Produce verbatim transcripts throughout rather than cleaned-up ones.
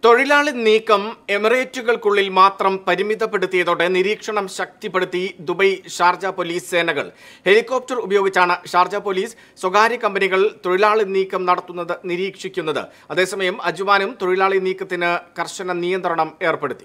തൊഴിലാളി നീക്കം എമിറേറ്റുകൾക്കുള്ളിൽ മാത്രം പരിമിതപ്പെടുത്തിയതോടെ നിരീക്ഷണം ശക്തിപ്പെടുത്തി ദുബൈ ഷാർജ പോലീസ് സേനകൾ. ഹെലികോപ്റ്റർ ഉപയോഗിച്ചാണ് ഷാർജ പോലീസ് സ്വകാര്യ കമ്പനികൾ തൊഴിലാളി നീക്കം നടത്തുന്നത് നിരീക്ഷിക്കുന്നത്. അതേസമയം അജ്മാനും തൊഴിലാളി നീക്കത്തിന് കർശന നിയന്ത്രണം ഏർപ്പെടുത്തി.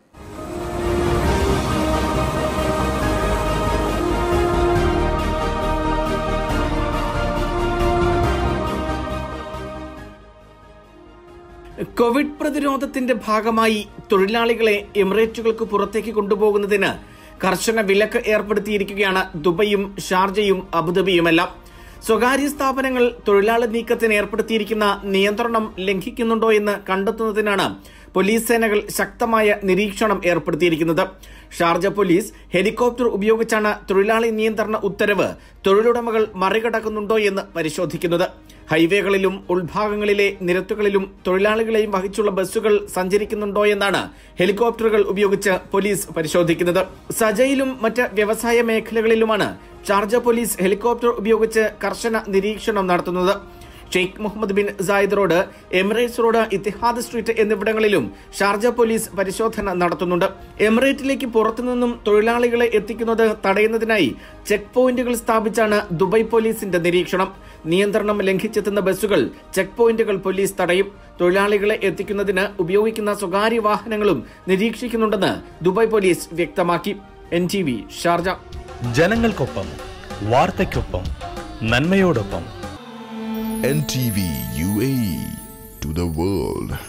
കോവിഡ് പ്രതിരോധത്തിന്റെ ഭാഗമായി തൊഴിലാളികളെ എമിറേറ്റുകൾക്ക് പുറത്തേക്ക് കൊണ്ടുപോകുന്നതിന് കർശന വിലക്ക് ഏർപ്പെടുത്തിയിരിക്കുകയാണ് ദുബൈയും ഷാർജയും അബുദാബിയുമെല്ലാം. സ്വകാര്യ സ്ഥാപനങ്ങൾ തൊഴിലാളി നീക്കത്തിന് ഏർപ്പെടുത്തിയിരിക്കുന്ന നിയന്ത്രണം ലംഘിക്കുന്നുണ്ടോ എന്ന് കണ്ടെത്തുന്നതിനാണ് പോലീസ് സേനകൾ ശക്തമായ നിരീക്ഷണം ഏർപ്പെടുത്തിയിരിക്കുന്നത്. ഷാർജ പോലീസ് ഹെലികോപ്റ്റർ ഉപയോഗിച്ചാണ് തൊഴിലാളി നിയന്ത്രണ ഉത്തരവ് തൊഴിലുടമകൾ മറികടക്കുന്നുണ്ടോ എന്ന് പരിശോധിക്കുന്നത്. ഹൈവേകളിലും ഉൾഭാഗങ്ങളിലെ നിരത്തുകളിലും തൊഴിലാളികളെയും വഹിച്ചുള്ള ബസ്സുകൾ സഞ്ചരിക്കുന്നുണ്ടോ എന്നാണ് ഹെലികോപ്റ്ററുകൾ ഉപയോഗിച്ച് പോലീസ് പരിശോധിക്കുന്നത്. സജയിലും മറ്റ് വ്യവസായ മേഖലകളിലുമാണ് ഷാർജ പോലീസ് ഹെലികോപ്റ്റർ ഉപയോഗിച്ച് കർശന നിരീക്ഷണം നടത്തുന്നത്. Sheikh Mohammed bin Zayed road, Emirates road, Etihad street എന്നിവിടങ്ങളിലും ഷാർജ പോലീസ് പരിശോധന നടത്തുന്നുണ്ട്. എമിറേറ്റിലേക്ക് പുറത്തുനിന്നും തൊഴിലാളികളെ എത്തിക്കുന്നത് തടയുന്നതിനായി ചെക്ക് പോയിന്റുകൾ സ്ഥാപിച്ചാണ് ദുബൈ പോലീസിന്റെ നിരീക്ഷണം. നിയന്ത്രണം ലംഘിച്ചെത്തുന്ന ബസ്സുകൾ, ചെക്ക് പോയിന്റുകൾ പോലീസ് തടയും. തൊഴിലാളികളെ എത്തിക്കുന്നതിന് ഉപയോഗിക്കുന്ന സ്വകാര്യ വാഹനങ്ങളും നിരീക്ഷിക്കുന്നുണ്ടെന്ന് ദുബൈ പോലീസ് വ്യക്തമാക്കി. N T V Sharjah. ജനങ്ങൾക്കൊപ്പം, വാർത്തയ്ക്കൊപ്പം, നന്മയോടൊപ്പം. N T V U A E to the world.